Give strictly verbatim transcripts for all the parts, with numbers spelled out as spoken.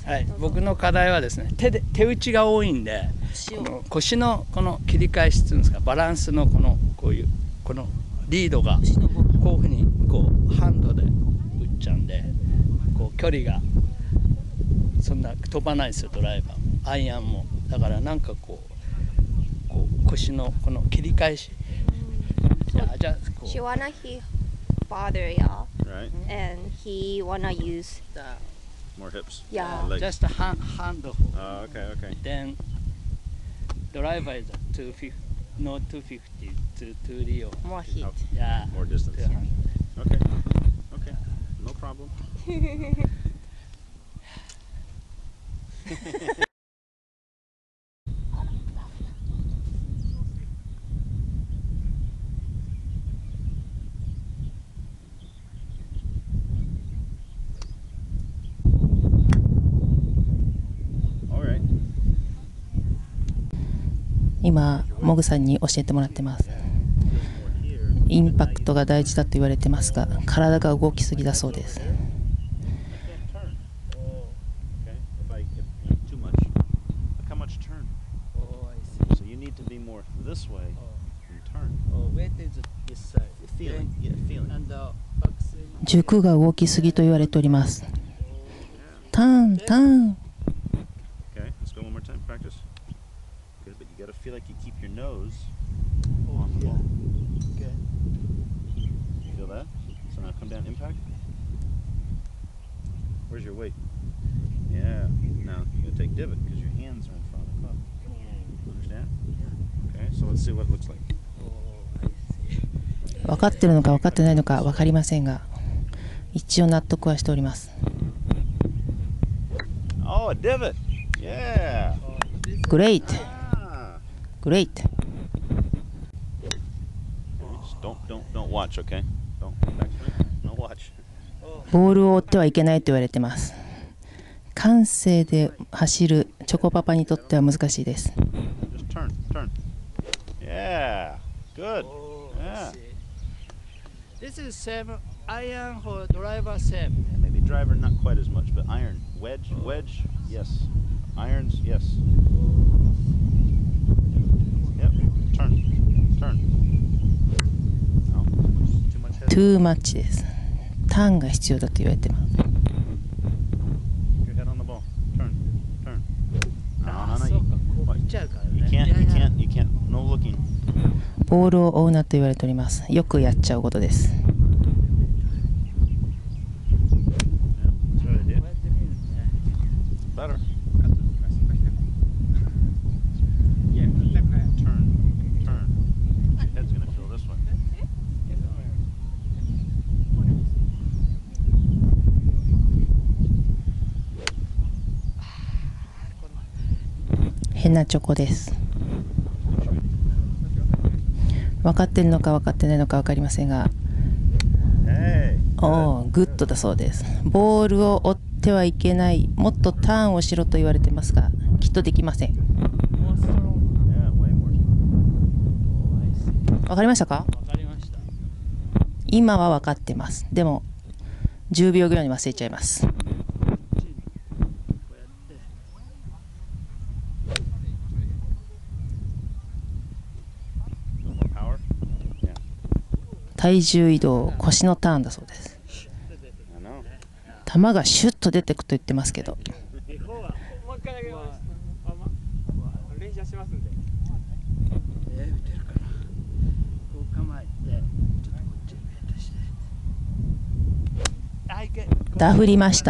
はい、僕の課題はですね、手で手打ちが多いんで、この腰のこの切り返しっていうんですか、バランスのこのこういうこのリードがこういうふうにこうハンドで打っちゃうんで、こう距離がそんな飛ばないですよ、ドライバーもアイアンも。だからなんかこう、こう腰のこの切り返し。じゃあじゃあこう。 She wanna he father, yeah. Right. And he wanna use the More hips. yeah. Legs. Just a hand hand hold. Oh, okay, okay. Then driver is two fifty, no two fifty to to Rio. More heat. Oh, Yeah. more distance. two hundred. Okay. Okay. No problem. All right. 今モグさんに教えてもらってます。インパクトが大事だと言われてますが、体が動きすぎだそうです。軸が動きすぎと言われております。ターン、ターン。 Okay, let's go one more time. Practice. Good, but you got to feel like you keep your nose on the ball. Okay. Feel that? So now come down, impact. Where's your weight? Yeah. Now you got to take divot because your hands are in front of the club. Understand? Okay, so let's see what it looks like. 分かってるのか分かってないのか分かりませんが、一応納得はしております。 Oh, a divot. Yeah. Great. Ah. Great. Just don't, don't, don't watch, okay? Don't, don't watch. ボールを追ってはいけないと言われてます。感性で走るチョコパパにとっては難しいです。 Just turn, turn. Yeah. Good. Yeah. This is same iron for driver same. Yeah, maybe driver not quite as much, but iron, wedge, wedge, yes. Irons, yes. Yep. Turn, turn. No, too much head. Too much です。ターンが必要だと言われてます。 Your head on the ball. Turn, turn. No, no, no. そう You, か、こういっちゃうからね。 you can't, you can't, you can't. No looking. ボールを追うなと言われております。よくやっちゃうことです。 Yeah, that's what I did. こうやって見るね。 Better. Yeah, turn, turn. Your head's gonna feel this way. 変なチョコです。分かってるのか分かってないのか分かりませんが、 Hey. おー、グッドだそうです。ボールを追ってはいけない、もっとターンをしろと言われてますが、きっとできません。 Yeah, way more. 分かりましたか？ わかりました。 今は分かってます。でもじゅうびょうぐらいに忘れちゃいます。 こうやって。 More power. Yeah. 体重移動、腰のターンだそうです。 I know. 球がシュッと出てくと言ってますけど、 もう一回だけあま練習はしますんで。 えー、打てるかな。こう構えて、ちょっとこっちに目出して。あ、いけ。 ダフりました。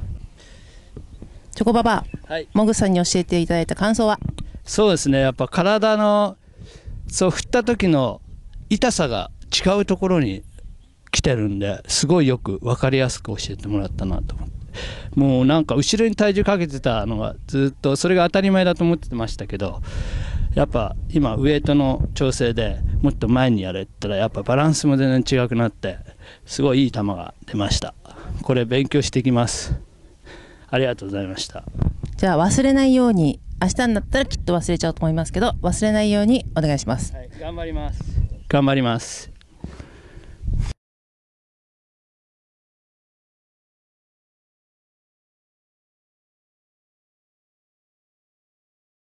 チョコパパ、 はい。 モグさんに教えていただいた感想は？ そうですね。やっぱ体のそう振った時の痛さが違うところに来てるんで、すごいよく分かりやすく教えてもらったなと思って。もうなんか後ろに体重かけてたのがずっとそれが当たり前だと思ってましたけど、やっぱ今ウエイトの調整でもっと前にやれって言ったら、やっぱバランスも全然違くなって、すごいいい球が出ました。これ勉強していきます。ありがとうございました。 じゃあ忘れないように、明日になったらきっと忘れちゃうと思いますけど、忘れないようにお願いします。 はい、頑張ります。頑張ります。